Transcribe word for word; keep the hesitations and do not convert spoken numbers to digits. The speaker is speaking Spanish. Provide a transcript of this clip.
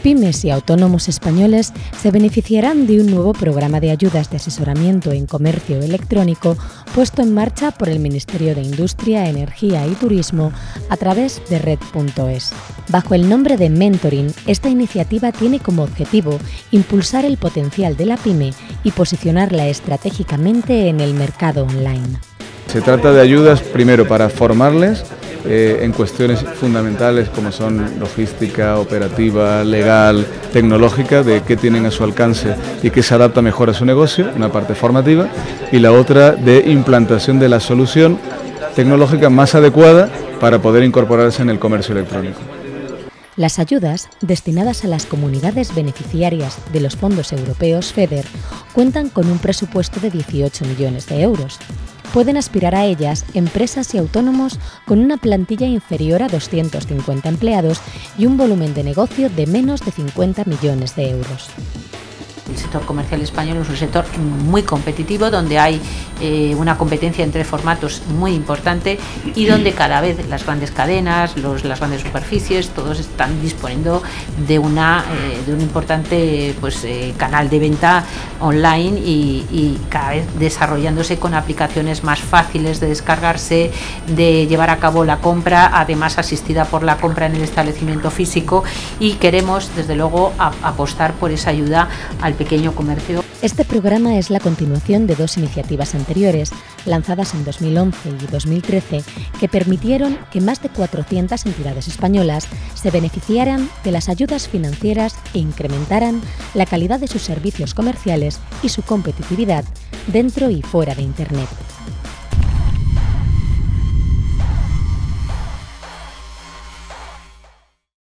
Pymes y autónomos españoles se beneficiarán de un nuevo programa de ayudas de asesoramiento en comercio electrónico puesto en marcha por el Ministerio de Industria, Energía y Turismo a través de red punto es. Bajo el nombre de Mentoring, esta iniciativa tiene como objetivo impulsar el potencial de la pyme y posicionarla estratégicamente en el mercado online. Se trata de ayudas primero para formarles eh, en cuestiones fundamentales como son logística, operativa, legal, tecnológica, de qué tienen a su alcance y qué se adapta mejor a su negocio, una parte formativa, y la otra de implantación de la solución tecnológica más adecuada para poder incorporarse en el comercio electrónico. Las ayudas, destinadas a las comunidades beneficiarias de los fondos europeos FEDER, cuentan con un presupuesto de dieciocho millones de euros. Pueden aspirar a ellas empresas y autónomos con una plantilla inferior a doscientos cincuenta empleados y un volumen de negocio de menos de cincuenta millones de euros. El sector comercial español es un sector muy competitivo, donde hay eh, una competencia entre formatos muy importante y donde cada vez las grandes cadenas, los, las grandes superficies, todos están disponiendo de, una, eh, de un importante pues, eh, canal de venta online y, y cada vez desarrollándose con aplicaciones más fáciles de descargarse, de llevar a cabo la compra, además asistida por la compra en el establecimiento físico, y queremos desde luego a, apostar por esa ayuda al pequeño comercio. Este programa es la continuación de dos iniciativas anteriores, lanzadas en dos mil once y dos mil trece, que permitieron que más de cuatrocientas entidades españolas se beneficiaran de las ayudas financieras e incrementaran la calidad de sus servicios comerciales y su competitividad dentro y fuera de Internet.